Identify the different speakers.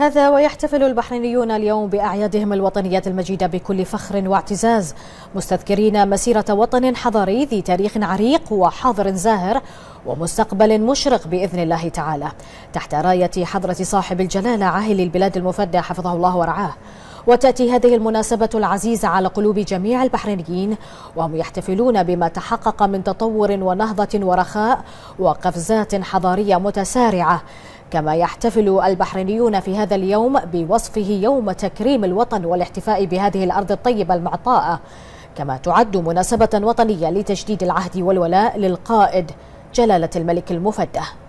Speaker 1: هذا ويحتفل البحرينيون اليوم بأعيادهم الوطنية المجيدة بكل فخر واعتزاز، مستذكرين مسيرة وطن حضاري ذي تاريخ عريق وحاضر زاهر ومستقبل مشرق بإذن الله تعالى، تحت راية حضرة صاحب الجلالة عاهل البلاد المفدى حفظه الله ورعاه. وتأتي هذه المناسبة العزيزة على قلوب جميع البحرينيين وهم يحتفلون بما تحقق من تطور ونهضة ورخاء وقفزات حضارية متسارعة. كما يحتفل البحرينيون في هذا اليوم بوصفه يوم تكريم الوطن والاحتفاء بهذه الأرض الطيبة المعطاءة، كما تعد مناسبة وطنية لتجديد العهد والولاء للقائد جلالة الملك المفدى.